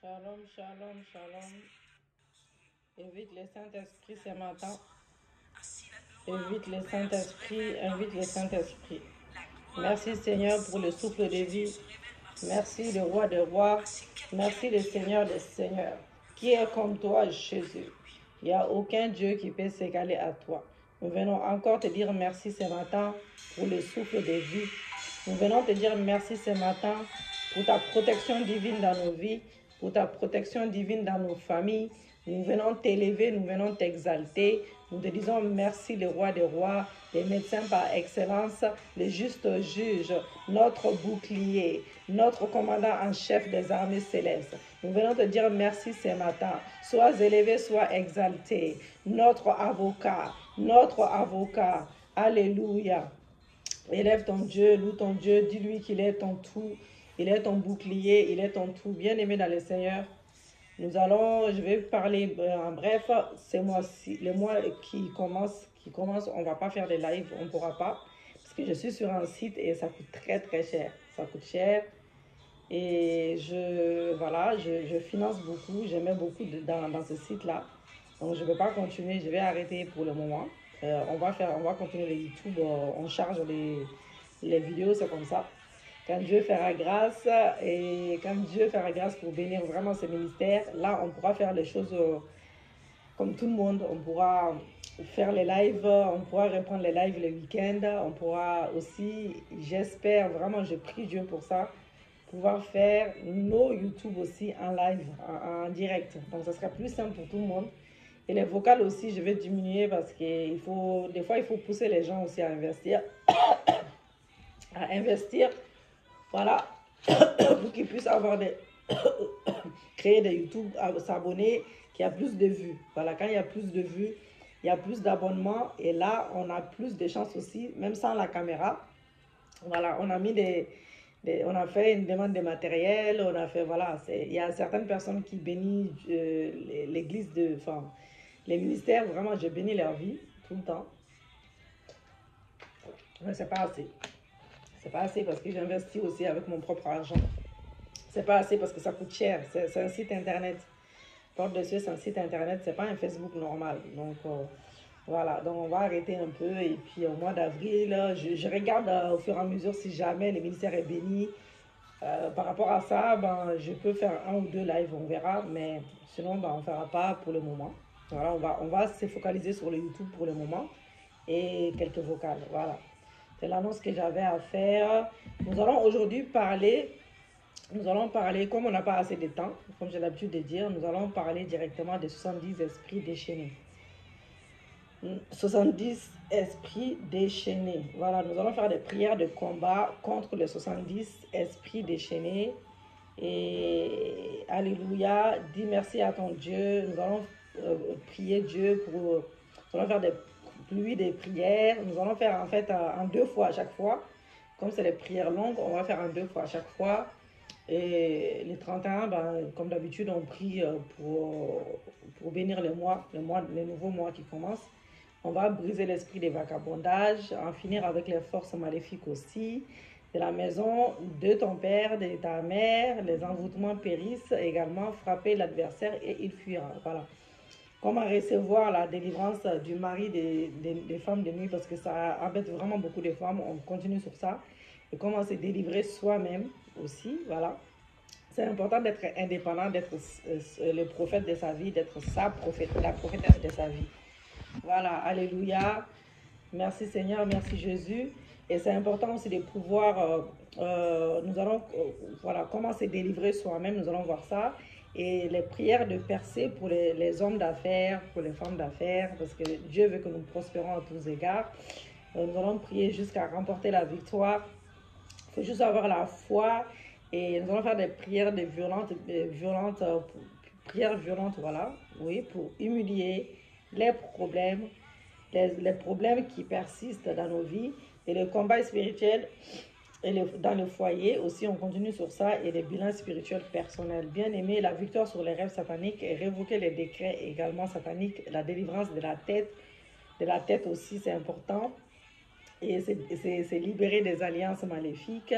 Shalom, shalom, shalom. Invite le Saint-Esprit ce matin. Invite le Saint-Esprit, invite le Saint-Esprit. Merci Seigneur pour le souffle de vie. Merci le roi des rois. Merci le Seigneur des seigneurs. Qui est comme toi, Jésus? Il n'y a aucun Dieu qui peut s'égaler à toi. Nous venons encore te dire merci ce matin pour le souffle de vie. Nous venons te dire merci ce matin pour ta protection divine dans nos vies, pour ta protection divine dans nos familles. Nous venons t'élever, nous venons t'exalter. Nous te disons merci, le roi des rois, les médecins par excellence, le juste juge, notre bouclier, notre commandant en chef des armées célestes. Nous venons te dire merci ce matin. Sois élevé, sois exalté. Notre avocat, notre avocat. Alléluia. Élève ton Dieu, loue ton Dieu, dis-lui qu'il est ton tout. Il est ton bouclier, il est ton tout. Bien-aimé dans le Seigneur, je vais parler en bref, c'est le mois qui commence, on va pas faire des lives, on pourra pas, parce que je suis sur un site et ça coûte très très cher, ça coûte cher, et je finance beaucoup, je mets beaucoup dans ce site-là, donc je ne vais pas continuer, je vais arrêter pour le moment. On va continuer les YouTube, on charge les vidéos, c'est comme ça. Quand Dieu fera grâce et quand Dieu fera grâce pour bénir vraiment ce ministère, là on pourra faire les choses comme tout le monde. On pourra faire les lives, on pourra reprendre les lives le week-end, on pourra aussi, j'espère vraiment, je prie Dieu pour ça, pouvoir faire nos YouTube aussi en live, en direct. Donc ça sera plus simple pour tout le monde. Et les vocales aussi, je vais diminuer parce que des fois il faut pousser les gens aussi à investir. Voilà, pour qu'ils puissent créer des YouTube, s'abonner, qu'il y a plus de vues. Voilà, quand il y a plus de vues, il y a plus d'abonnements. Et là, on a plus de chances aussi, même sans la caméra. Voilà, on a mis on a fait une demande de matériel. On a fait, voilà, il y a certaines personnes qui bénissent l'église les ministères. Vraiment, je bénis leur vie tout le temps. Mais c'est pas assez. C'est pas assez parce que j'investis aussi avec mon propre argent. C'est pas assez parce que ça coûte cher. C'est un site internet. Porte de Cieux, c'est un site internet. C'est pas un Facebook normal. Donc, voilà. Donc, on va arrêter un peu. Et puis, au mois d'avril, je regarde au fur et à mesure si jamais le ministère est béni. Par rapport à ça, je peux faire 1 ou 2 lives. On verra. Mais sinon, on ne fera pas pour le moment. Voilà, on va se focaliser sur le YouTube pour le moment. Et quelques vocales. Voilà. C'est l'annonce que j'avais à faire. Nous allons aujourd'hui parler, comme on n'a pas assez de temps, comme j'ai l'habitude de dire, nous allons parler directement des 70 esprits déchaînés. 70 esprits déchaînés. Voilà, nous allons faire des prières de combat contre les 70 esprits déchaînés. Et Alléluia, dis merci à ton Dieu. Nous allons prier Dieu nous allons faire des pluies des prières. Nous allons faire en fait en 2 fois à chaque fois. Comme c'est des prières longues, on va faire en 2 fois à chaque fois. Et les 31, comme d'habitude, on prie pour bénir le nouveau mois qui commence. On va briser l'esprit des vagabondages, en finir avec les forces maléfiques aussi. De la maison de ton père, de ta mère, les envoûtements périssent également, frapper l'adversaire et il fuira. Voilà. Comment recevoir la délivrance du mari des femmes de nuit, parce que ça embête vraiment beaucoup de femmes. On continue sur ça. Et comment se délivrer soi-même aussi. Voilà. C'est important d'être indépendant, d'être le prophète de sa vie, d'être la prophétesse de sa vie. Voilà, alléluia. Merci Seigneur, merci Jésus. Et c'est important aussi de pouvoir, nous allons, voilà, comment se délivrer soi-même, nous allons voir ça. Et les prières de percée pour les hommes d'affaires, pour les femmes d'affaires, parce que Dieu veut que nous prospérons à tous égards. Nous allons prier jusqu'à remporter la victoire. Il faut juste avoir la foi. Et nous allons faire des prières prières violentes, voilà, oui, pour humilier les problèmes qui persistent dans nos vies et le combat spirituel dans le foyer aussi, on continue sur ça, et les bilans spirituels personnels. Bien aimé, la victoire sur les rêves sataniques et révoquer les décrets également sataniques, la délivrance de la tête aussi, c'est important. Et c'est libérer des alliances maléfiques,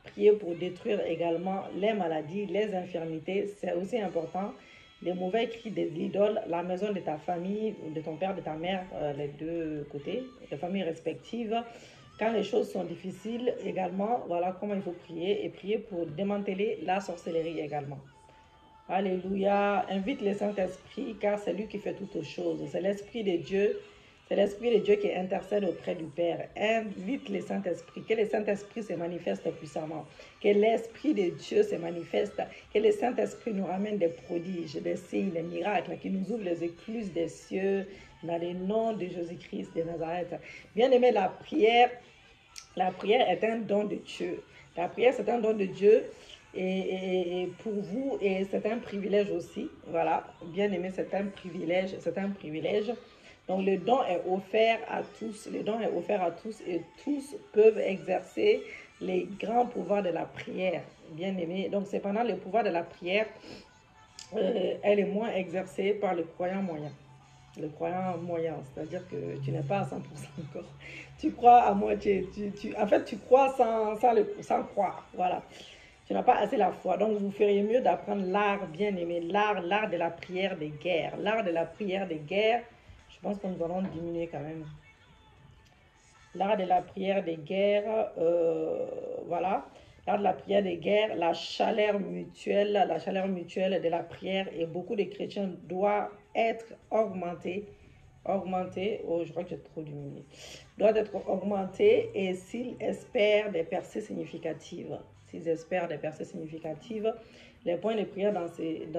prier pour détruire également les maladies, les infirmités. C'est aussi important. Les mauvais cris des idoles, la maison de ta famille, de ton père, de ta mère, les deux côtés, les familles respectives. Quand les choses sont difficiles également, voilà comment il faut prier. Et prier pour démanteler la sorcellerie également. Alléluia. Invite le Saint-Esprit car c'est lui qui fait toutes choses. C'est l'Esprit de Dieu. C'est l'Esprit de Dieu qui intercède auprès du Père. Invite le Saint-Esprit. Que le Saint-Esprit se manifeste puissamment. Que l'Esprit de Dieu se manifeste. Que le Saint-Esprit nous ramène des prodiges, des signes, des miracles, qui nous ouvre les écluses des cieux dans le nom de Jésus-Christ de Nazareth. Bien-aimé, la prière est un don de Dieu. La prière, c'est un don de Dieu. Et pour vous, et c'est un privilège aussi. Voilà, bien-aimé, c'est un privilège. C'est un privilège. Donc, le don est offert à tous. Le don est offert à tous et tous peuvent exercer les grands pouvoirs de la prière, bien aimé. Donc, cependant, le pouvoir de la prière, elle est moins exercée par le croyant moyen. Le croyant moyen, c'est-à-dire que tu n'es pas à 100% encore. Tu crois à moitié. En fait, tu crois sans croire. Voilà. Tu n'as pas assez la foi. Donc, vous feriez mieux d'apprendre l'art, bien aimé, l'art de la prière des guerres. L'art de la prière des guerres. Je pense que nous allons diminuer quand même. L'art de la prière des guerres, voilà. L'art de la prière des guerres, la chaleur mutuelle de la prière et beaucoup de chrétiens doivent être augmentés. Oh, je crois que j'ai trop diminué. Doit être augmenté et s'ils espèrent des percées significatives. S'ils espèrent des percées significatives, les points de prière dans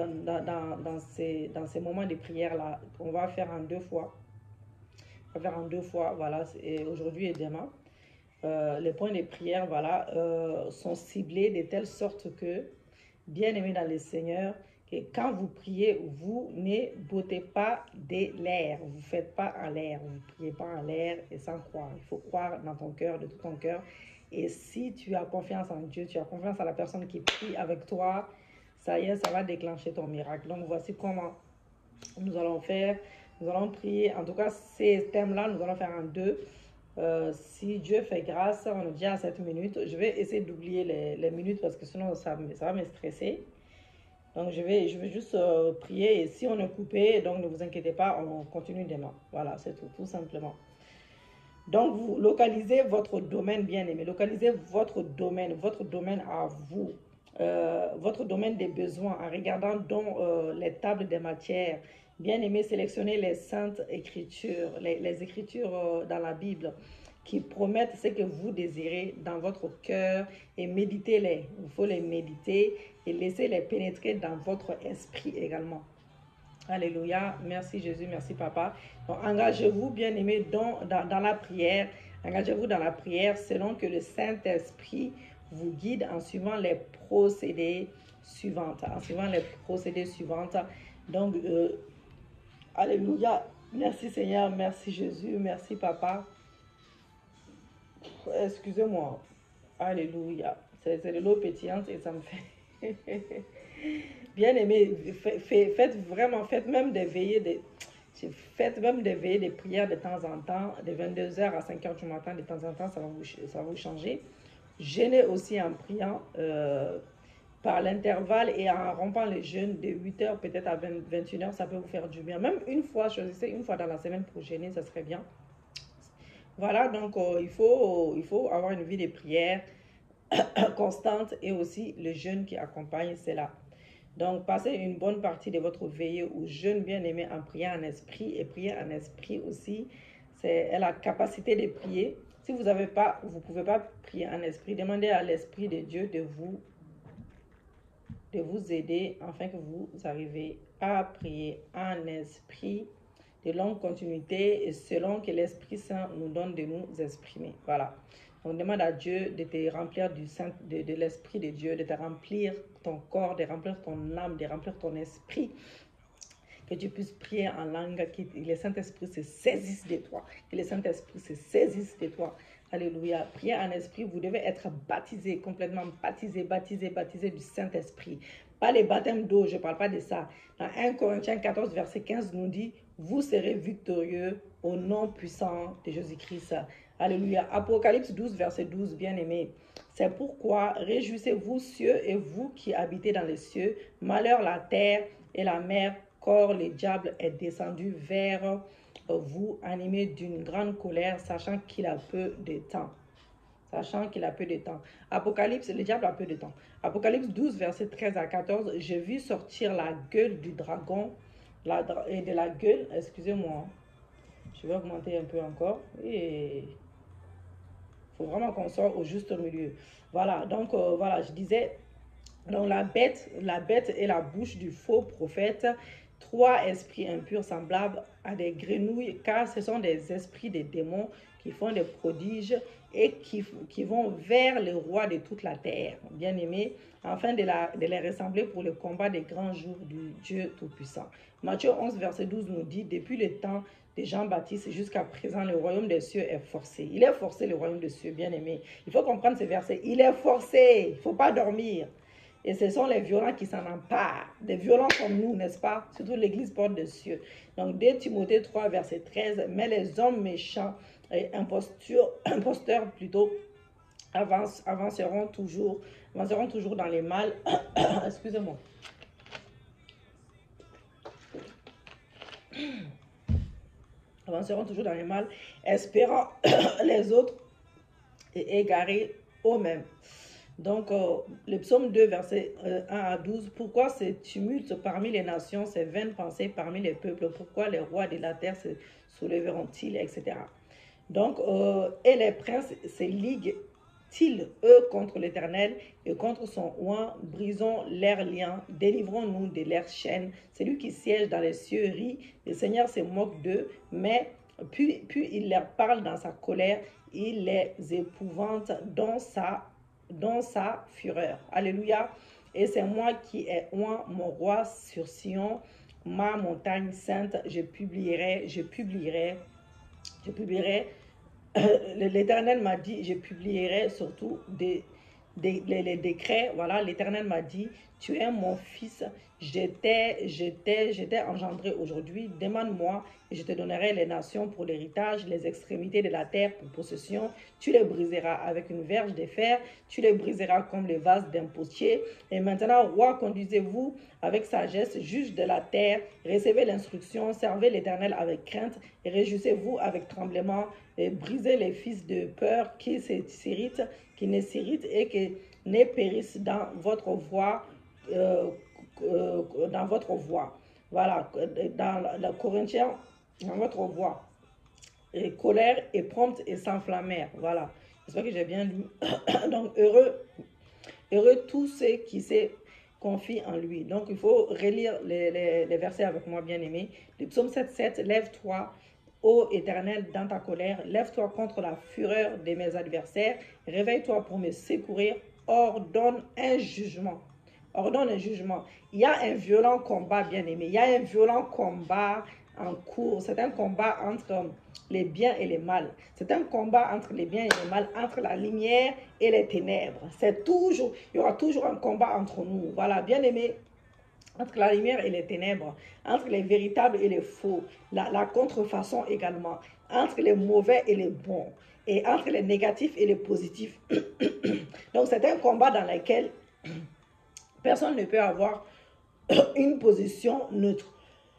ces moments de prière-là, on va faire en 2 fois. On va faire en 2 fois, voilà, aujourd'hui et demain. Les points de prière, voilà, sont ciblés de telle sorte que, bien aimés dans le Seigneur, que quand vous priez, vous ne bottez pas de l'air, vous ne faites pas en l'air, vous ne priez pas en l'air et sans croire. Il faut croire dans ton cœur, de tout ton cœur. Et si tu as confiance en Dieu, tu as confiance en la personne qui prie avec toi, ça y est, ça va déclencher ton miracle. Donc voici comment nous allons faire. Nous allons prier, en tout cas ces thèmes-là, nous allons faire en 2. Si Dieu fait grâce, on est déjà à 7 minutes. Je vais essayer d'oublier les minutes parce que sinon ça va me stresser. Donc je vais juste prier et si on est coupé, donc ne vous inquiétez pas, on continue demain. Voilà, c'est tout simplement. Donc vous localisez votre domaine, bien aimé. Localisez votre domaine à vous. Votre domaine des besoins en regardant dans les tables des matières. Bien aimé, sélectionnez les saintes écritures, les écritures dans la Bible qui promettent ce que vous désirez dans votre cœur et méditez-les. Il faut les méditer et laissez-les pénétrer dans votre esprit également. Alléluia. Merci Jésus, merci Papa. Donc, engagez-vous, bien aimé, dans la prière. Engagez-vous dans la prière selon que le Saint-Esprit vous guide en suivant les procédés suivants. Donc, alléluia. Merci Seigneur, merci Jésus, merci Papa. Excusez-moi. Alléluia. C'est de l'eau pétillante et ça me fait... Bien aimé, faites même des veillées des prières de temps en temps, de 22h à 5h du matin, de temps en temps, ça va vous changer. Jeûnez aussi en priant par l'intervalle et en rompant les jeûnes de 8h peut-être à 21h, ça peut vous faire du bien. Même une fois, choisissez une fois dans la semaine pour jeûner, ça serait bien. Voilà, donc il faut avoir une vie de prière constante et aussi le jeûne qui accompagne cela. Donc, passez une bonne partie de votre veillée ou jeûne bien aimé en priant en esprit. Et prier en esprit aussi, c'est la capacité de prier. Si vous ne pouvez pas prier en esprit, demandez à l'Esprit de Dieu de vous aider afin que vous arrivez à prier en esprit de longue continuité et selon que l'Esprit Saint nous donne de nous exprimer. Voilà. On demande à Dieu de te remplir de l'Esprit de Dieu, de te remplir ton corps, de remplir ton âme, de remplir ton esprit. Que tu puisses prier en langue, que le Saint-Esprit se saisisse de toi. Que le Saint-Esprit se saisisse de toi. Alléluia. Prier en esprit, vous devez être baptisé, complètement baptisé du Saint-Esprit. Pas les baptêmes d'eau, je ne parle pas de ça. Dans 1 Corinthiens 14, verset 15 nous dit, vous serez victorieux au nom puissant de Jésus-Christ. Alléluia. Apocalypse 12, verset 12, bien-aimé. C'est pourquoi réjouissez-vous, cieux, et vous qui habitez dans les cieux. Malheur la terre et la mer, car le diable est descendu vers vous, animé d'une grande colère, sachant qu'il a peu de temps. Sachant qu'il a peu de temps. Apocalypse, le diable a peu de temps. Apocalypse 12, verset 13 à 14. Je vis sortir la gueule du dragon, et de la gueule, excusez-moi, je vais augmenter un peu encore. Et faut vraiment qu'on sorte au juste milieu. Voilà, donc voilà, je disais, donc la bête est la bouche du faux prophète, trois esprits impurs semblables à des grenouilles, car ce sont des esprits des démons qui font des prodiges et qui vont vers le roi de toute la terre, bien aimé, afin de les ressembler pour le combat des grands jours du Dieu Tout-Puissant. Matthieu 11, verset 12 nous dit, depuis le temps de Jean-Baptiste jusqu'à présent, le royaume des cieux est forcé. Il est forcé, le royaume des cieux, bien aimé. Il faut comprendre ce verset. Il est forcé. Il ne faut pas dormir. Et ce sont les violents qui s'en emparent. Des violents comme nous, n'est-ce pas? Surtout l'église porte des cieux. Donc, 2 Timothée 3, verset 13. Mais les hommes méchants et imposteurs plutôt, avanceront toujours dans les mal. Excusez-moi. Avanceront toujours dans les mal, espérant les autres et égarés eux-mêmes. Donc, le psaume 2, verset 1 à 12. Pourquoi ces tumultes parmi les nations, ces vaines pensées parmi les peuples? Pourquoi les rois de la terre se soulèveront-ils, etc. Donc, et les princes se liguent-ils, eux, contre l'Éternel et contre son oint? Brisons leurs liens, délivrons-nous de leurs chaînes. Celui qui siège dans les cieux rit, le Seigneur se moque d'eux, mais puis il leur parle dans sa colère, il les épouvante dans sa fureur. Alléluia. Et c'est moi qui ai oint mon roi sur Sion, ma montagne sainte. Je publierai. L'Éternel m'a dit, je publierai surtout les décrets. Voilà, l'Éternel m'a dit, tu es mon fils, je t'ai engendré aujourd'hui. Demande-moi et je te donnerai les nations pour l'héritage, les extrémités de la terre pour possession. Tu les briseras avec une verge de fer, tu les briseras comme les vases d'un potier. Et maintenant, roi, conduisez-vous avec sagesse, juge de la terre, recevez l'instruction, servez l'Éternel avec crainte et réjouissez-vous avec tremblement, et brisez les fils de peur qui s'irritent, qui ne s'irritent et qui ne périssent dans votre voie. Dans votre voie. Voilà, dans la Corinthiens, dans votre voie. Et colère et prompte et s'enflammèrent. Voilà, j'espère que j'ai bien lu. Donc, heureux tous ceux qui se confient en lui. Donc, il faut relire les versets avec moi, bien aimé. Le psaume 7,7, lève-toi, ô Éternel, dans ta colère, lève-toi contre la fureur de mes adversaires, réveille-toi pour me secourir, ordonne un jugement. Ordonne un jugement. Il y a un violent combat, bien aimé. Il y a un violent combat en cours. C'est un combat entre les biens et les mal. C'est un combat entre les biens et les mal, entre la lumière et les ténèbres. Il y aura toujours un combat entre nous. Voilà, bien aimé. Entre la lumière et les ténèbres, entre les véritables et les faux, la contrefaçon également, entre les mauvais et les bons, et entre les négatifs et les positifs. Donc, c'est un combat dans lequel personne ne peut avoir une position neutre.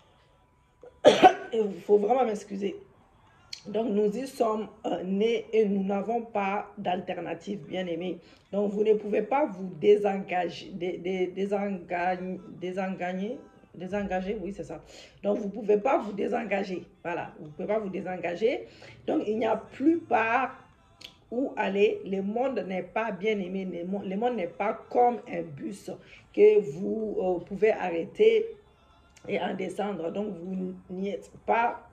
Il faut vraiment m'excuser. Donc, nous y sommes nés et nous n'avons pas d'alternative, bien aimé. Donc, vous ne pouvez pas vous désengager, oui, c'est ça. Donc, vous ne pouvez pas vous désengager. Voilà, vous ne pouvez pas vous désengager. Donc, il n'y a plus part où aller. Le monde n'est pas bien aimé. Le monde n'est pas comme un bus que vous pouvez arrêter et en descendre. Donc, vous n'y êtes pas.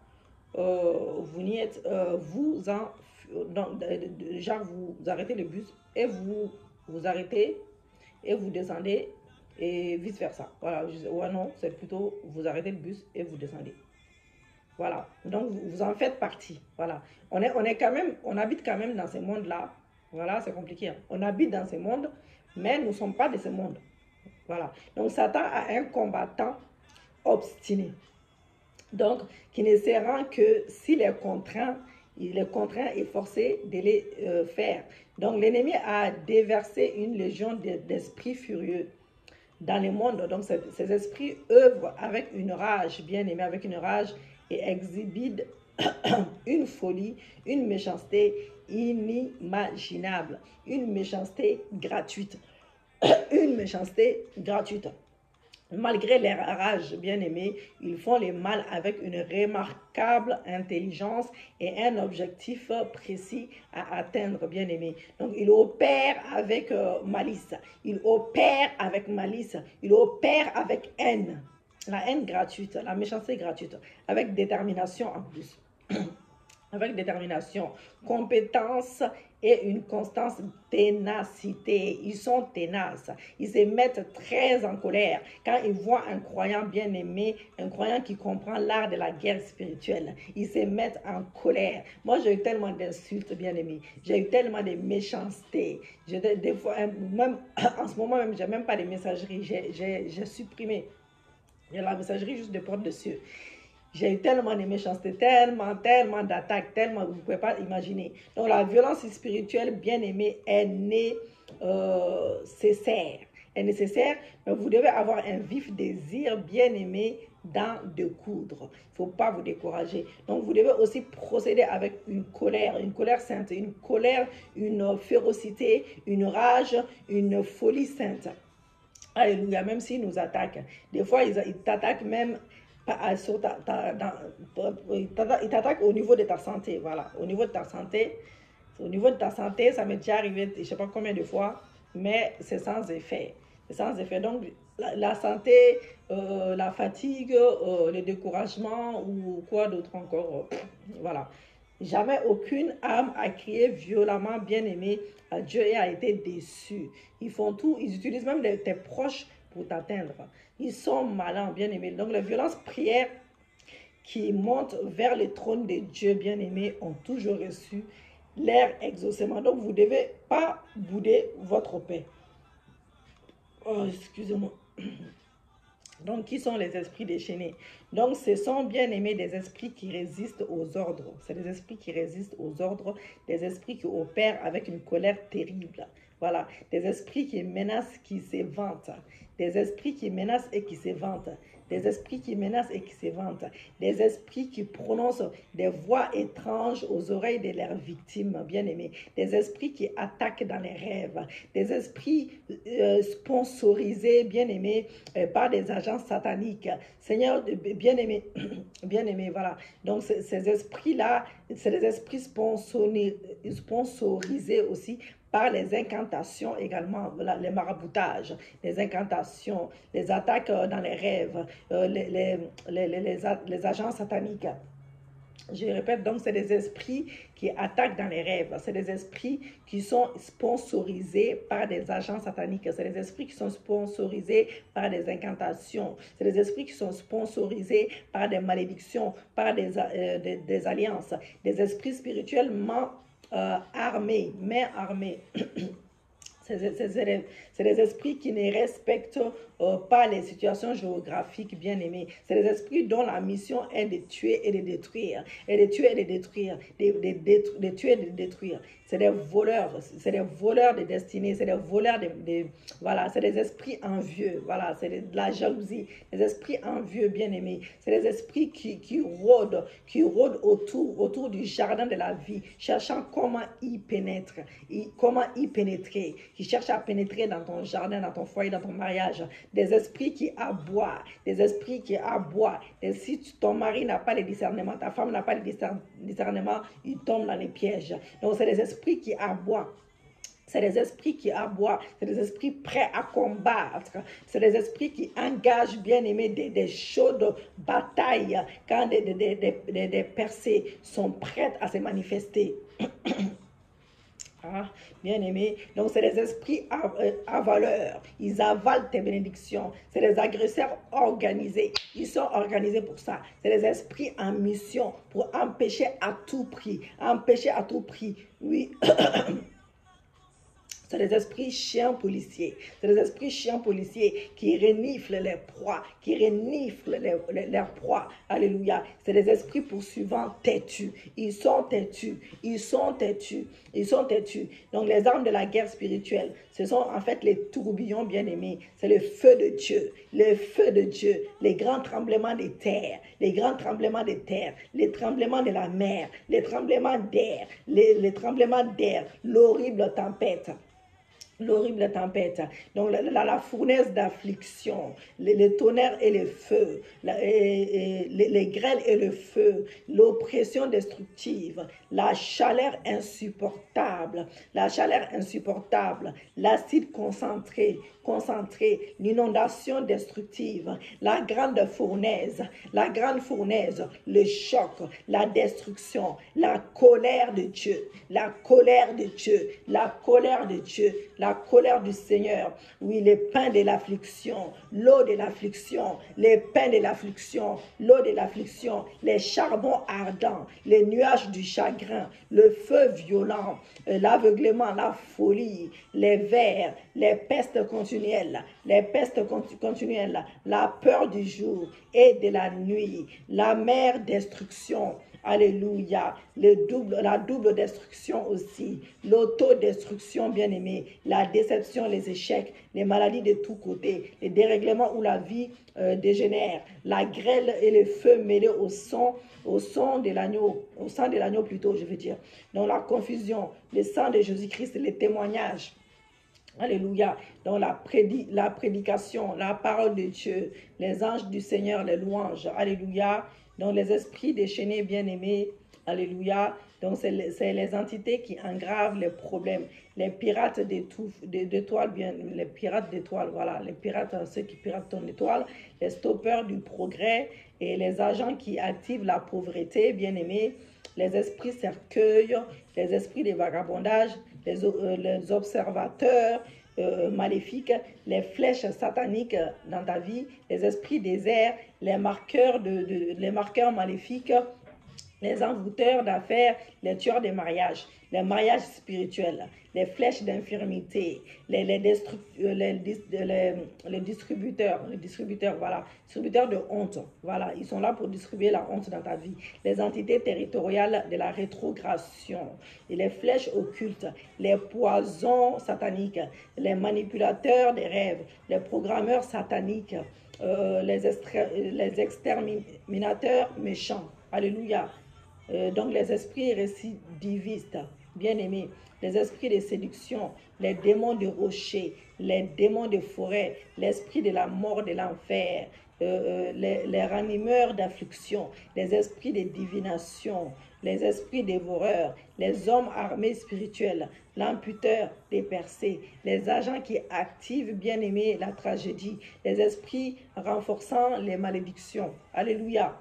Genre vous arrêtez le bus et vous arrêtez et vous descendez et vice versa. Voilà, ouais, non, c'est plutôt vous arrêtez le bus et vous descendez. Voilà, donc vous en faites partie. Voilà, on habite quand même dans ce monde-là. Voilà, c'est compliqué. Hein. On habite dans ce monde, mais nous ne sommes pas de ce monde. Voilà, donc Satan a un combattant obstiné. Donc, qui ne se rend que s'il est contraint, Il est contraint et forcé de les faire. Donc, l'ennemi a déversé une légion d'esprits furieux dans le monde. Donc, ces esprits œuvrent avec une rage, bien aimé, avec une rage, et exhibent une folie, une méchanceté inimaginable, une méchanceté gratuite, une méchanceté gratuite. Malgré leur rage, bien aimé, ils font le mal avec une remarquable intelligence et un objectif précis à atteindre, bien aimé. Donc, ils opèrent avec malice, ils opèrent avec malice, ils opèrent avec haine. La haine gratuite, la méchanceté gratuite, avec détermination en plus. Avec détermination, compétence et une constance, ténacité. Ils sont ténaces. Ils se mettent très en colère quand ils voient un croyant bien aimé, un croyant qui comprend l'art de la guerre spirituelle. Ils se mettent en colère. Moi, j'ai eu tellement d'insultes, bien aimés. J'ai eu tellement de méchanceté. Des fois, même en ce moment même, j'ai même pas de messagerie. J'ai supprimé. J'ai la messagerie juste de porte de cieux. J'ai eu tellement de méchanceté, tellement d'attaques, tellement, vous ne pouvez pas imaginer. Donc la violence spirituelle, bien aimée, est nécessaire. Est nécessaire, mais vous devez avoir un vif désir, bien aimé, de coudre. Il ne faut pas vous décourager. Donc vous devez aussi procéder avec une colère sainte, une colère, une férocité, une rage, une folie sainte. Alléluia, même s'ils nous attaquent. Des fois, ils t'attaquent même il t'attaque au niveau de ta santé, voilà, au niveau de ta santé. Au niveau de ta santé, ça m'est déjà arrivé, je ne sais pas combien de fois, mais c'est sans effet. C'est sans effet. Donc, la santé, la fatigue, le découragement ou quoi d'autre encore, voilà. Jamais aucune âme a crié violemment, bien aimé à Dieu et a été déçue. Ils font tout, ils utilisent même tes proches pour t'atteindre. Ils sont malins, bien aimés. Donc, les violences prières qui montent vers le trône de Dieu, bien aimés, ont toujours reçu leur exaucement. Donc, vous ne devez pas bouder votre paix. Oh, excusez-moi. Donc, qui sont les esprits déchaînés? Donc, ce sont, bien aimés, des esprits qui résistent aux ordres. C'est des esprits qui résistent aux ordres, des esprits qui opèrent avec une colère terrible. Voilà, des esprits qui menacent, qui se vantent. Des esprits qui menacent et qui se vantent. Des esprits qui menacent et qui se vantent. Des esprits qui prononcent des voix étranges aux oreilles de leurs victimes, bien aimés. Des esprits qui attaquent dans les rêves. Des esprits sponsorisés, bien aimés, par des agents sataniques. Seigneur, bien aimé, bien aimé, voilà. Donc, ces esprits-là, c'est des esprits sponsorisés aussi par les incantations également, voilà, les maraboutages, les incantations, les attaques dans les rêves, les agents sataniques. Je répète, donc c'est des esprits qui attaquent dans les rêves. C'est des esprits qui sont sponsorisés par des agents sataniques. C'est des esprits qui sont sponsorisés par des incantations. C'est des esprits qui sont sponsorisés par des malédictions, par des alliances. Des esprits spirituellement armés, main armée. C'est des esprits qui ne respectent pas les situations géographiques, bien aimées. C'est des esprits dont la mission est de tuer et de détruire. Et de tuer et de détruire. De tuer et de détruire. C'est des voleurs de destinée. C'est des voleurs voilà, c'est des esprits envieux. Voilà, c'est de la jalousie. Des esprits envieux, bien aimés. C'est des esprits qui rôdent autour du jardin de la vie, cherchant comment y pénétrer, qui cherchent à pénétrer dans ton jardin, dans ton foyer, dans ton mariage. Des esprits qui aboient, Et si ton mari n'a pas le discernement, ta femme n'a pas le discernement, il tombe dans les pièges. Donc, c'est des esprits qui aboient. C'est des esprits qui aboient, c'est des esprits prêts à combattre, c'est des esprits qui engagent, bien aimé, des chaudes batailles quand des percées sont prêtes à se manifester. Ah, bien aimé. Donc, c'est des esprits avaleurs. Ils avalent tes bénédictions. C'est des agresseurs organisés. Ils sont organisés pour ça. C'est des esprits en mission pour empêcher à tout prix. Empêcher à tout prix. Oui. C'est des esprits chiens policiers. C'est des esprits chiens policiers qui reniflent les proies, qui reniflent leurs proies. Alléluia. C'est des esprits poursuivants têtus. Ils sont têtus. Ils sont têtus. Ils sont têtus. Donc les armes de la guerre spirituelle, ce sont en fait les tourbillons bien-aimés. C'est le feu de Dieu. Le feu de Dieu. Les grands tremblements des terres. Les grands tremblements des terres. Les tremblements de la mer. Les tremblements d'air. Les tremblements d'air. L'horrible tempête. L'horrible tempête, donc la fournaise d'affliction, les tonnerres et le feu, les grêles et le feu, l'oppression destructive, la chaleur insupportable, l'acide concentré, l'inondation destructive, la grande fournaise, le choc, la destruction, la colère de Dieu, la colère de Dieu, la colère de Dieu, la colère du Seigneur. Oui, les pains de l'affliction, l'eau de l'affliction, les pains de l'affliction, l'eau de l'affliction, les charbons ardents, les nuages du chagrin, le feu violent, l'aveuglement, la folie, les vers, les pestes continuelles, la peur du jour et de la nuit, la mer destruction. Alléluia. La double destruction aussi. L'autodestruction, bien-aimé. La déception, les échecs, les maladies de tous côtés, les dérèglements où la vie dégénère. La grêle et le feu mêlés au sang de l'agneau, au sang de l'agneau plutôt, je veux dire. Donc la confusion, le sang de Jésus-Christ, les témoignages. Alléluia. Donc la prédication, la parole de Dieu, les anges du Seigneur, les louanges. Alléluia. Donc les esprits déchaînés, bien-aimés. Alléluia. Donc c'est les entités qui engravent les problèmes. Les pirates d'étoiles, bien, les pirates d'étoiles, voilà. Les pirates, ceux qui piratent ton étoile. Les stoppeurs du progrès et les agents qui activent la pauvreté, bien-aimés. Les esprits cercueils, les esprits de vagabondage, les observateurs maléfiques, les flèches sataniques dans ta vie, les esprits déserts, les marqueurs maléfiques, les envoûteurs d'affaires, les tueurs des mariages spirituels, les flèches d'infirmité, les distributeurs, voilà, distributeurs de honte, voilà, ils sont là pour distribuer la honte dans ta vie, les entités territoriales de la rétrogradation, et les flèches occultes, les poisons sataniques, les manipulateurs des rêves, les programmeurs sataniques, les exterminateurs méchants, alléluia. Donc les esprits récidivistes, bien-aimés, les esprits de séduction, les démons de rocher, les démons de forêt, l'esprit de la mort de l'enfer, les ranimeurs d'affliction, les esprits de divination, les esprits dévoreurs, les hommes armés spirituels, l'amputeur des percées, les agents qui activent, bien-aimés, la tragédie, les esprits renforçant les malédictions. Alléluia.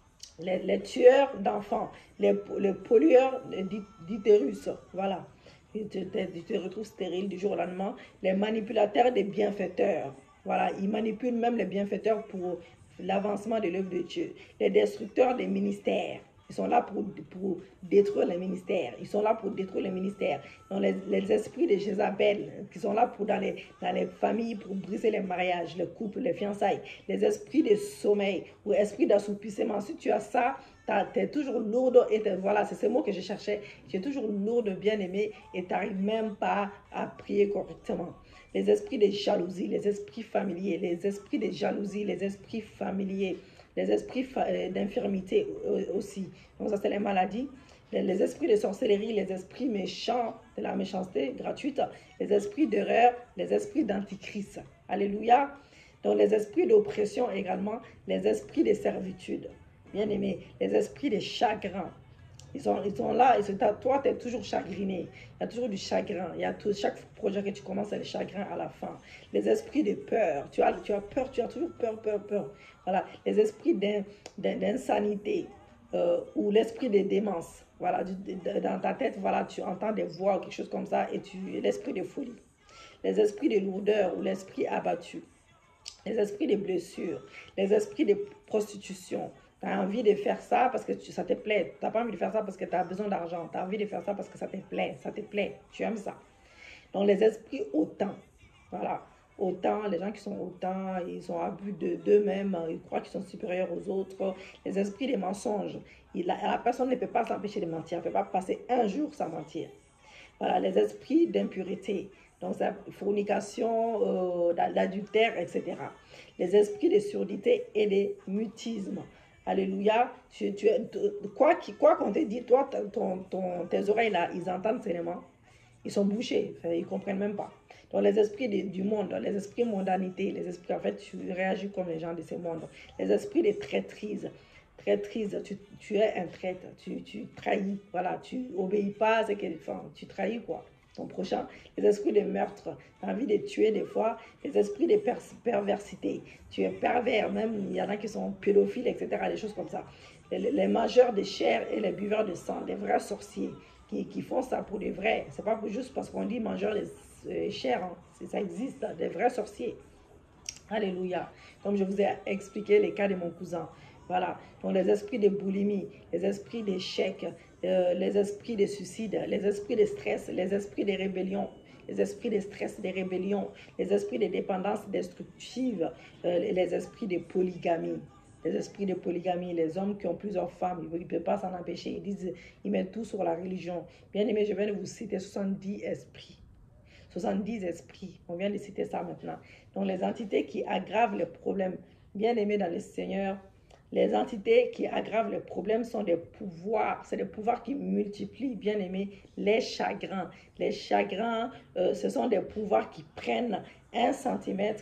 Les tueurs d'enfants, les pollueurs d'utérus, voilà. Tu te retrouves stérile du jour au lendemain. Les manipulateurs des bienfaiteurs, voilà. Ils manipulent même les bienfaiteurs pour l'avancement de l'œuvre de Dieu. Les destructeurs des ministères. Ils sont là pour détruire les ministères. Ils sont là pour détruire les ministères. Donc les esprits de Jézabel qui sont là pour dans les familles pour briser les mariages, les couples, les fiançailles. Les esprits de sommeil ou esprits d'assoupissement. Si tu as ça, tu es toujours lourde. Et voilà, c'est ce mot que je cherchais. Tu es toujours lourde, bien-aimée et tu n'arrives même pas à prier correctement. Les esprits de jalousie, les esprits familiers, les esprits de jalousie, les esprits familiers. Les esprits d'infirmité aussi. Donc ça, c'est les maladies. Les esprits de sorcellerie, les esprits méchants, de la méchanceté gratuite, les esprits d'erreur, les esprits d'antichrist. Alléluia. Donc les esprits d'oppression également, les esprits de servitude. Bien aimé, les esprits de chagrin. Ils sont là, et toi, tu es toujours chagriné. Il y a toujours du chagrin. Chaque projet que tu commences, c'est le chagrin à la fin. Les esprits de peur. Tu as peur, tu as toujours peur. Voilà. Les esprits d'insanité ou l'esprit de démence. Voilà. Dans ta tête, voilà, tu entends des voix ou quelque chose comme ça et l'esprit de folie. Les esprits de lourdeur ou l'esprit abattu. Les esprits de blessures. Les esprits de prostitution. Tu as envie de faire ça parce que ça te plaît. Tu n'as pas envie de faire ça parce que tu as besoin d'argent. Tu as envie de faire ça parce que ça te plaît. Tu aimes ça. Donc, les esprits hautains, voilà, hautains, les gens qui sont hautains, ils ont abus d'eux-mêmes, ils croient qu'ils sont supérieurs aux autres. Les esprits des mensonges, la personne ne peut pas s'empêcher de mentir, elle ne peut pas passer un jour sans mentir. Voilà, les esprits d'impurité, donc fornication, d'adultère, etc. Les esprits de surdité et de mutisme. Alléluia. Quoi qu'on te dit, toi, tes oreilles là, ils entendent seulement. Ils sont bouchés, ils ne comprennent même pas. Donc les esprits du monde, les esprits mondanité, les esprits, en fait, tu réagis comme les gens de ce monde. Les esprits de traîtrise, tu es un traître, tu trahis, voilà, tu obéis pas à ce qu'ils font, tu trahis quoi, ton prochain. Les esprits de meurtre, tu as envie de tuer des fois, les esprits de perversité, tu es pervers, même il y en a qui sont pédophiles, etc., des choses comme ça. Les mangeurs de chair et les buveurs de sang, les vrais sorciers qui font ça pour des vrais, c'est pas juste parce qu'on dit mangeurs de chair, hein. Ça existe, des vrais sorciers. Alléluia. Comme je vous ai expliqué les cas de mon cousin. Voilà. Donc les esprits de boulimie, les esprits d'échec, les esprits de suicide, les esprits de stress, les esprits de rébellion, les esprits de stress, de rébellion, les esprits de dépendance destructive, les esprits de polygamie. Les esprits de polygamie, les hommes qui ont plusieurs femmes, ils ne peuvent pas s'en empêcher. Ils disent, ils mettent tout sur la religion. Bien aimé, je viens de vous citer 70 esprits. 70 esprits. On vient de citer ça maintenant. Donc, les entités qui aggravent les problèmes, bien aimés dans le Seigneur, les entités qui aggravent les problèmes sont des pouvoirs. C'est des pouvoirs qui multiplient, bien aimés, les chagrins. Les chagrins, ce sont des pouvoirs qui prennent 1 centimètre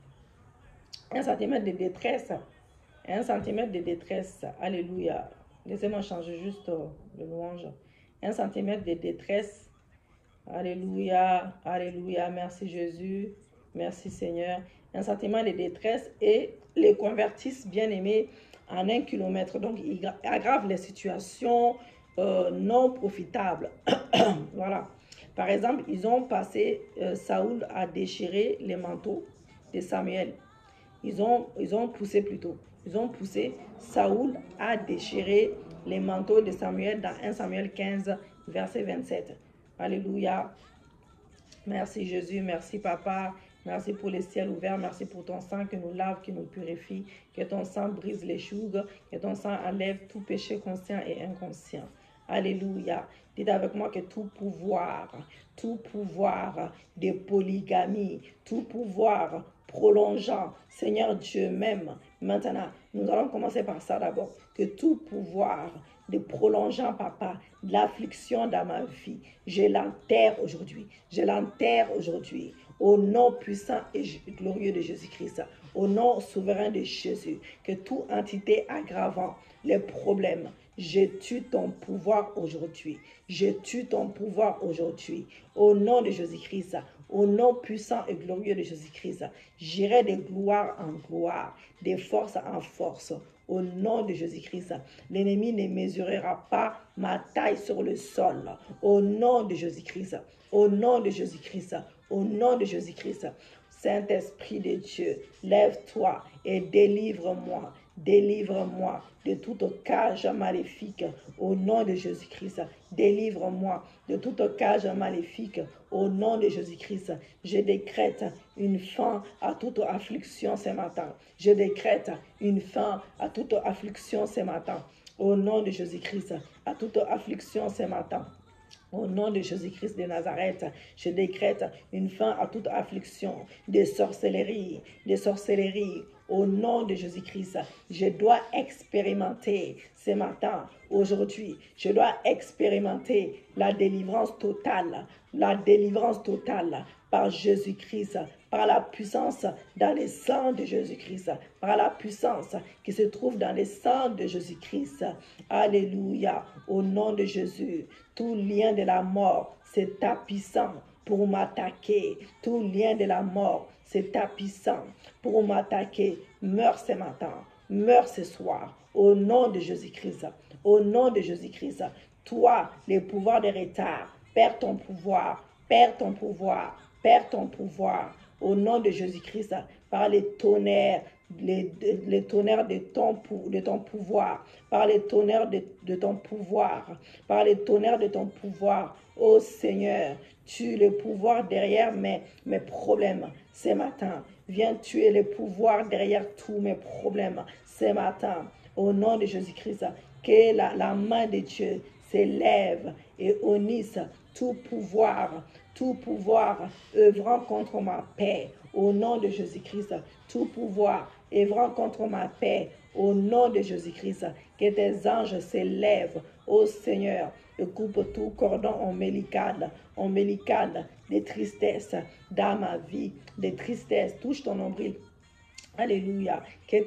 de détresse. 1 centimètre de détresse. Alléluia. Laissez-moi changer juste le louange. 1 centimètre de détresse. Alléluia, alléluia, merci Jésus, merci Seigneur. Un sentiment de détresse et les convertissent, bien aimés, en 1 kilomètre. Donc, ils aggravent les situations non profitables. Voilà. Par exemple, ils ont passé Saoul à déchirer les manteaux de Samuel. Ils ont poussé plutôt. Ils ont poussé Saoul à déchirer les manteaux de Samuel dans 1 Samuel 15, verset 27. Alléluia. Merci Jésus, merci Papa. Merci pour les ciels ouverts, merci pour ton sang qui nous lave, qui nous purifie. Que ton sang brise les chougues, que ton sang enlève tout péché conscient et inconscient. Alléluia. Dites avec moi que tout pouvoir de polygamie, tout pouvoir prolongeant, Seigneur Dieu même, maintenant, nous allons commencer par ça d'abord, que tout pouvoir de prolongeant, Papa, de l'affliction dans ma vie, je l'enterre aujourd'hui, au nom puissant et glorieux de Jésus-Christ, au nom souverain de Jésus, que toute entité aggravant les problèmes, je tue ton pouvoir aujourd'hui. Je tue ton pouvoir aujourd'hui. Au nom de Jésus-Christ, au nom puissant et glorieux de Jésus-Christ, j'irai de gloire en gloire, de force en force. Au nom de Jésus-Christ, l'ennemi ne mesurera pas ma taille sur le sol. Au nom de Jésus-Christ, au nom de Jésus-Christ, au nom de Jésus-Christ. Saint-Esprit de Dieu, lève-toi et délivre-moi. Délivre-moi de toute cage maléfique au nom de Jésus-Christ. Délivre-moi de toute cage maléfique au nom de Jésus-Christ. Je décrète une fin à toute affliction ce matin. Je décrète une fin à toute affliction ce matin. Au nom de Jésus-Christ, à toute affliction ce matin. Au nom de Jésus-Christ de Nazareth, je décrète une fin à toute affliction, de sorcellerie, Au nom de Jésus-Christ, je dois expérimenter ce matin, aujourd'hui, je dois expérimenter la délivrance totale par Jésus-Christ, par la puissance dans le sang de Jésus-Christ, par la puissance qui se trouve dans le sang de Jésus-Christ. Alléluia, au nom de Jésus, tout lien de la mort, c'est tapissant pour m'attaquer. Tout lien de la mort, c'est tapissant pour m'attaquer. Meurs ce matin, meurs ce soir, au nom de Jésus-Christ, au nom de Jésus-Christ. Toi, les pouvoirs de retard, perds ton pouvoir, perds ton pouvoir, perds ton pouvoir. au nom de Jésus-Christ, par les tonnerres, les tonnerres de ton pouvoir, par les tonnerres de ton pouvoir, par les tonnerres de ton pouvoir. Oh Seigneur, tue le pouvoir derrière mes problèmes ce matin. Viens tuer le pouvoir derrière tous mes problèmes ce matin. Au nom de Jésus-Christ, que la main de Dieu s'élève et honnisse tout pouvoir œuvrant contre ma paix. Au nom de Jésus-Christ, tout pouvoir œuvrant contre ma paix. Au nom de Jésus-Christ, que tes anges s'élèvent, ô Seigneur, et coupe tout cordon ombilical des tristesses dans ma vie, des tristesses. Touche ton nombril. Alléluia. Que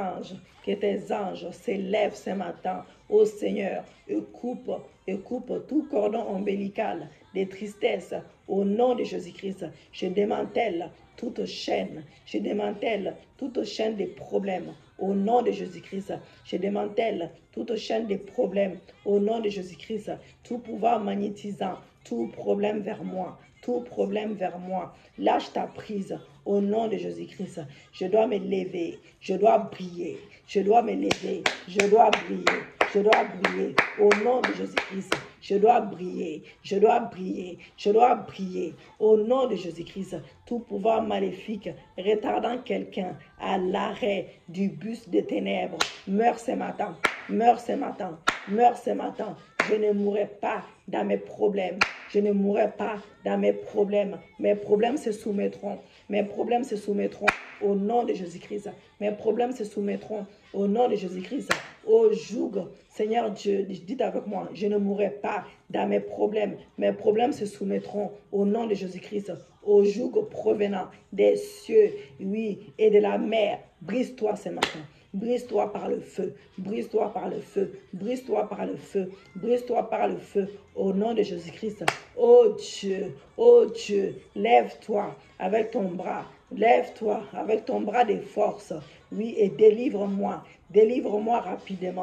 tes anges s'élèvent ce matin, ô Seigneur, et coupe tout cordon ombilical des tristesses. Au nom de Jésus-Christ, je démantèle toute chaîne. Je démantèle toute chaîne des problèmes. Au nom de Jésus-Christ, je démantèle toute chaîne des problèmes. Au nom de Jésus-Christ, tout pouvoir magnétisant, tout problème vers moi. Tout problème vers moi. Lâche ta prise au nom de Jésus-Christ. Je dois me lever. Je dois briller. Je dois me lever. Je dois briller. Je dois briller au nom de Jésus-Christ. Je dois briller. Je dois briller. Je dois briller au nom de Jésus-Christ. Tout pouvoir maléfique retardant quelqu'un à l'arrêt du bus des ténèbres. Meurs ce matin. Meurs ce matin. Meurs ce matin. Je ne mourrai pas dans mes problèmes. Je ne mourrai pas dans mes problèmes. Mes problèmes se soumettront. Mes problèmes se soumettront au nom de Jésus-Christ. Mes problèmes se soumettront au nom de Jésus-Christ. Au joug, Seigneur Dieu, dites avec moi, je ne mourrai pas dans mes problèmes. Mes problèmes se soumettront au nom de Jésus-Christ. Au joug provenant des cieux, oui, et de la mer. Brise-toi ce matin. Brise-toi par le feu, brise-toi par le feu, brise-toi par le feu, brise-toi par le feu, au nom de Jésus-Christ. Oh Dieu, lève-toi avec ton bras, lève-toi avec ton bras de force, oui, et délivre-moi rapidement,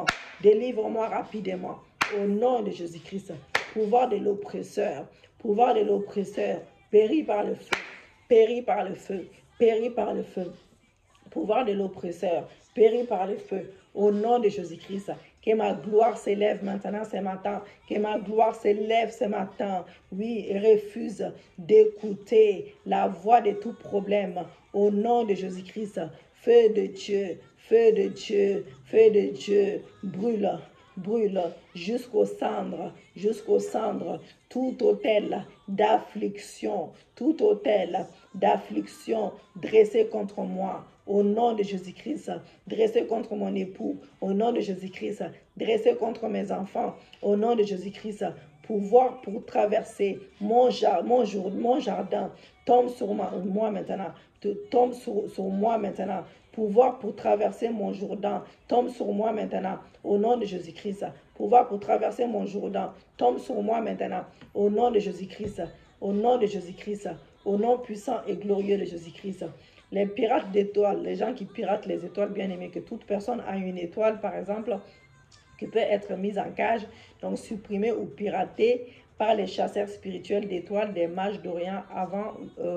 au nom de Jésus-Christ. Pouvoir de l'oppresseur, péris par le feu, péris par le feu, péris par le feu. Pouvoir de l'oppresseur, péri par le feu, au nom de Jésus-Christ. Que ma gloire s'élève maintenant ce matin. Que ma gloire s'élève ce matin. Oui, et refuse d'écouter la voix de tout problème. Au nom de Jésus-Christ. Feu de Dieu, feu de Dieu, feu de Dieu. Brûle, brûle jusqu'aux cendres, tout autel d'affliction, dressé contre moi. Au nom de Jésus-Christ, dressé contre mon époux, au nom de Jésus-Christ, dressé contre mes enfants, au nom de Jésus-Christ, pouvoir pour traverser mon jardin, tombe sur moi maintenant, tombe sur moi maintenant, pouvoir pour traverser mon Jourdain, tombe sur moi maintenant, au nom de Jésus-Christ, pouvoir pour traverser mon Jourdain, tombe sur moi maintenant, au nom de Jésus-Christ, au nom de Jésus-Christ, au nom puissant et glorieux de Jésus-Christ. Les pirates d'étoiles, les gens qui piratent les étoiles, bien aimés, que toute personne a une étoile, par exemple, qui peut être mise en cage, donc supprimée ou piratée par les chasseurs spirituels d'étoiles des mages d'Orient avant,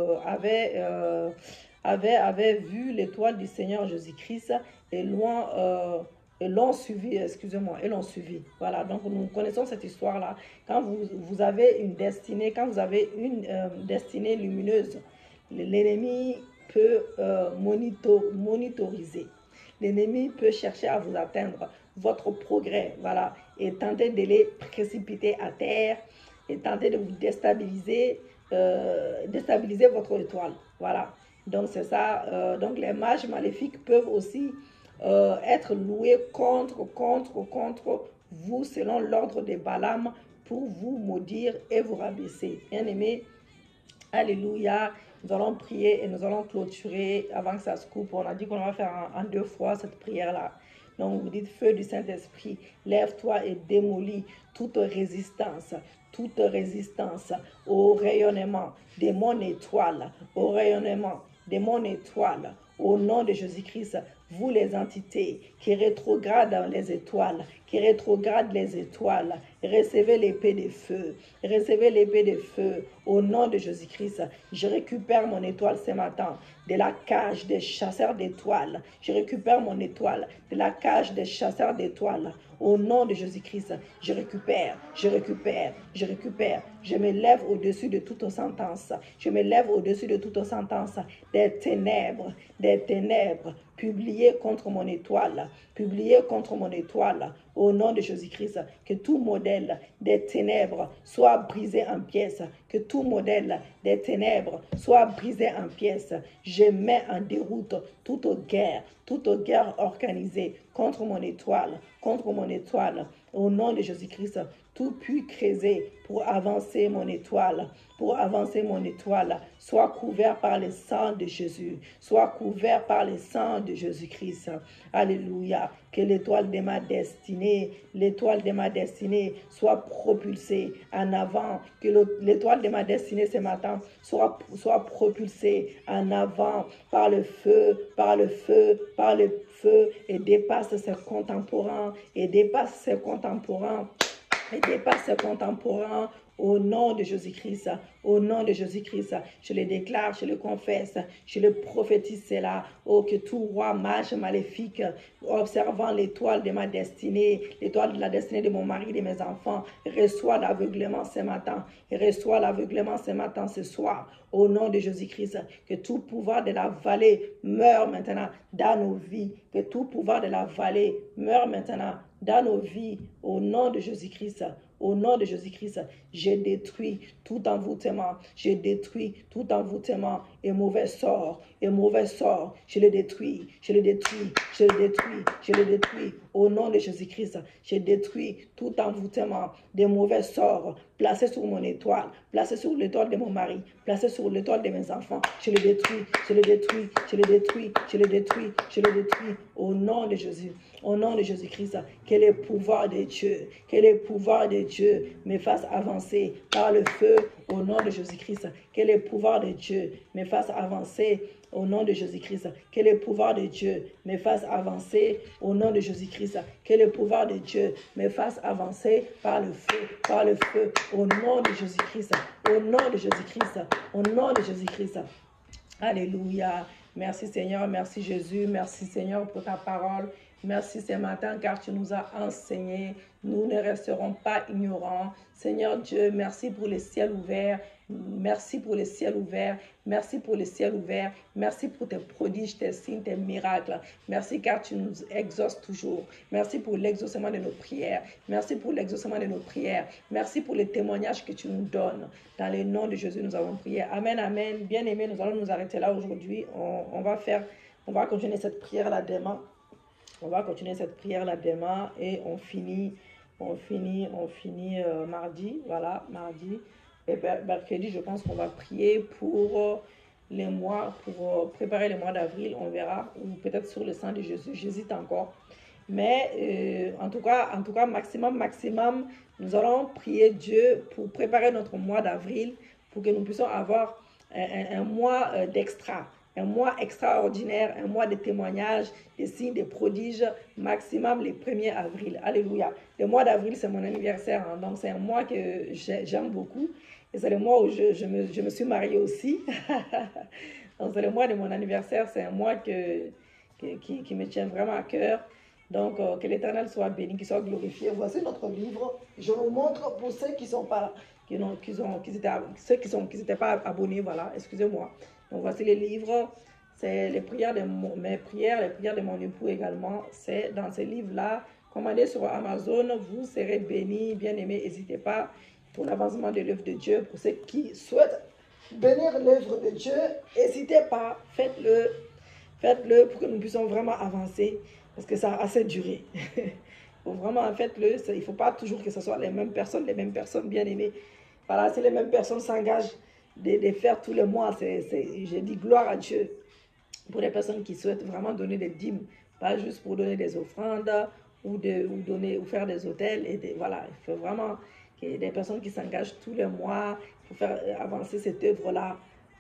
avaient vu l'étoile du Seigneur Jésus-Christ et l'ont suivi, et l'ont suivi. Voilà, donc nous connaissons cette histoire-là. Quand vous avez une destinée, destinée lumineuse, l'ennemi peut monitoriser. L'ennemi peut chercher à vous atteindre votre progrès, voilà, et tenter de les précipiter à terre, et tenter de vous déstabiliser votre étoile, voilà. Donc c'est ça, donc les mages maléfiques peuvent aussi être loués contre vous selon l'ordre de Balaam pour vous maudire et vous rabaisser. Bien aimé, alléluia. Nous allons prier et nous allons clôturer avant que ça se coupe. On a dit qu'on va faire en 2 fois cette prière-là. Donc vous dites, feu du Saint-Esprit, lève-toi et démolis toute résistance au rayonnement de mon étoile, au nom de Jésus-Christ, vous les entités qui rétrogradent dans les étoiles, qui rétrogradent les étoiles, recevez l'épée de feu, recevez l'épée de feu, au nom de Jésus-Christ. Je récupère mon étoile ce matin de la cage des chasseurs d'étoiles. Je récupère mon étoile de la cage des chasseurs d'étoiles. Au nom de Jésus-Christ, je récupère, je récupère, je récupère. Je me lève au-dessus de toute sentence. Je me lève au-dessus de toute sentence des ténèbres, publiées contre mon étoile, publiées contre mon étoile. Au nom de Jésus-Christ, que tout modèle des ténèbres soit brisé en pièces, que tout modèle des ténèbres soit brisé en pièces. Je mets en déroute toute guerre organisée contre mon étoile, au nom de Jésus-Christ. Tout puits creusé pour avancer mon étoile, soit couvert par le sang de Jésus, soit couvert par le sang de Jésus-Christ. Alléluia. Que l'étoile de ma destinée, soit propulsée en avant, que l'étoile de ma destinée ce matin soit propulsée en avant par le feu, et dépasse ses contemporains, au nom de Jésus-Christ, je le déclare, je le confesse, je le prophétise cela, oh, que tout roi mage maléfique, observant l'étoile de ma destinée, l'étoile de la destinée de mon mari, de mes enfants, reçoit l'aveuglement ce matin, ce soir, au nom de Jésus-Christ, que tout pouvoir de la vallée meurt maintenant dans nos vies, dans nos vies, au nom de Jésus-Christ. Au nom de Jésus-Christ, je détruis tout envoûtement, et mauvais sort, je le détruis, au nom de Jésus-Christ, je détruis tout envoûtement, des mauvais sorts placés sur mon étoile, placés sur l'étoile de mon mari, placés sur l'étoile de mes enfants, je le détruis, au nom de Jésus. Au nom de Jésus-Christ, que le pouvoir de Dieu me fasse avancer par le feu au nom de Jésus-Christ. Que le pouvoir de Dieu me fasse avancer au nom de Jésus-Christ. Que le pouvoir de Dieu me fasse avancer au nom de Jésus-Christ. Que le pouvoir de Dieu me fasse avancer par le feu, au nom de Jésus-Christ. Au nom de Jésus-Christ. Alléluia. Merci Seigneur, merci Jésus, merci Seigneur pour ta parole. Merci ce matin car tu nous as enseigné. Nous ne resterons pas ignorants. Seigneur Dieu, merci pour le ciel ouvert. Merci pour le ciel ouvert. Merci pour tes prodiges, tes signes, tes miracles. Merci car tu nous exauces toujours. Merci pour l'exaucement de nos prières. Merci pour les témoignages que tu nous donnes. Dans le nom de Jésus, nous avons prié. Amen, amen. Bien-aimés, nous allons nous arrêter là aujourd'hui. On va continuer cette prière-là demain. Et on finit mardi. Voilà, mardi. Et mercredi, je pense qu'on va prier pour les mois, pour préparer les mois d'avril. On verra. Ou peut-être sur le sang de Jésus. J'hésite encore. Mais en tout cas, maximum, nous allons prier Dieu pour préparer notre mois d'avril, pour que nous puissions avoir un mois d'extra. Un mois extraordinaire, un mois de témoignages, des signes, des prodiges, maximum les 1er avril. Alléluia. Le mois d'avril, c'est mon anniversaire. Hein, donc, c'est un mois que j'aime beaucoup. Et c'est le mois où je me suis mariée aussi. Donc, c'est le mois de mon anniversaire. C'est un mois qui me tient vraiment à cœur. Donc, que l'Éternel soit béni, qu'il soit glorifié. Voici notre livre. Je vous montre pour ceux qui sont pas, qui n'étaient pas abonnés. Voilà, excusez-moi. Donc, voici les livres. C'est les prières de mes prières, les prières de mon époux également. C'est dans ces livres-là. Commandez sur Amazon. Vous serez bénis, bien-aimés. N'hésitez pas pour l'avancement de l'œuvre de Dieu. Pour ceux qui souhaitent bénir l'œuvre de Dieu, n'hésitez pas. Faites-le pour que nous puissions vraiment avancer. Parce que ça a assez duré. Vraiment, faites-le. Il ne faut pas toujours que ce soit les mêmes personnes, bien-aimées. Voilà, si les mêmes personnes s'engagent de faire tous les mois, j'ai dit gloire à Dieu pour les personnes qui souhaitent vraiment donner des dîmes, pas juste pour donner des offrandes ou faire des hôtels. Voilà, il faut vraiment qu'il y ait des personnes qui s'engagent tous les mois pour faire avancer cette œuvre-là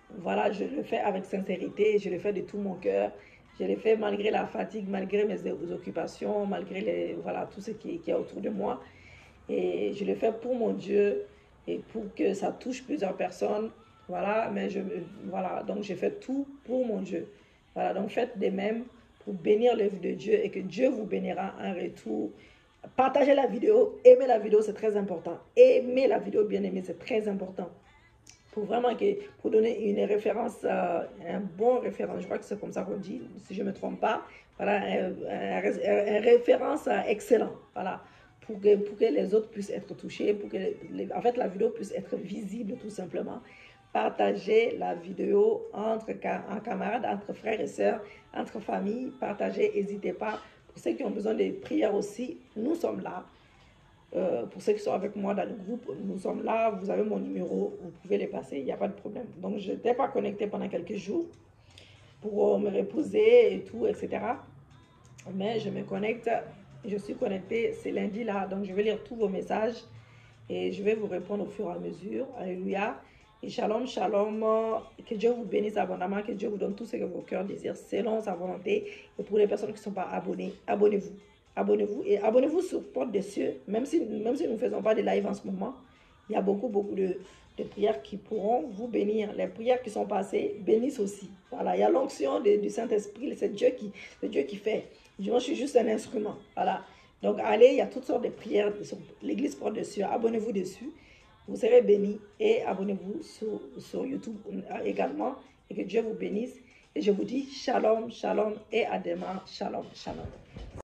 voilà, je le fais avec sincérité, je le fais de tout mon cœur. Je le fais malgré la fatigue, malgré mes occupations, malgré voilà, tout ce qui est autour de moi. Et je le fais pour mon Dieu et pour que ça touche plusieurs personnes. Voilà, mais voilà, donc je fais tout pour mon Dieu. Voilà, donc faites de même pour bénir l'œuvre de Dieu et que Dieu vous bénira en retour. Partagez la vidéo, aimez la vidéo, c'est très important. Aimez la vidéo, bien aimée, c'est très important. Pour vraiment pour donner une référence, un bon référence, je crois que c'est comme ça qu'on dit, si je ne me trompe pas, voilà, un référence excellent, voilà, pour que les autres puissent être touchés, pour que, en fait, la vidéo puisse être visible tout simplement. Partagez la vidéo en camarades, entre frères et sœurs, entre familles, partagez, n'hésitez pas. Pour ceux qui ont besoin de prières aussi, nous sommes là. Pour ceux qui sont avec moi dans le groupe, nous sommes là, vous avez mon numéro, vous pouvez les passer, il n'y a pas de problème. Donc, je n'étais pas connectée pendant quelques jours pour me reposer et tout, etc. Mais je me connecte, je suis connectée, c'est lundi là, donc je vais lire tous vos messages et je vais vous répondre au fur et à mesure. Alléluia. Et shalom, shalom, que Dieu vous bénisse abondamment, que Dieu vous donne tout ce que vos cœurs désirent selon sa volonté. Et pour les personnes qui ne sont pas abonnées, abonnez-vous. Abonnez-vous et abonnez-vous sur Porte des Cieux, même si nous ne faisons pas de live en ce moment. Il y a beaucoup de prières qui pourront vous bénir. Les prières qui sont passées bénissent aussi. Voilà, il y a l'onction du Saint-Esprit, c'est Dieu qui fait. Moi, je suis juste un instrument. Voilà. Donc, allez, il y a toutes sortes de prières sur l'Église Porte des Cieux. Abonnez-vous dessus. Vous serez bénis et abonnez-vous sur YouTube également. Et que Dieu vous bénisse. Et je vous dis shalom, shalom et à demain. Shalom, shalom.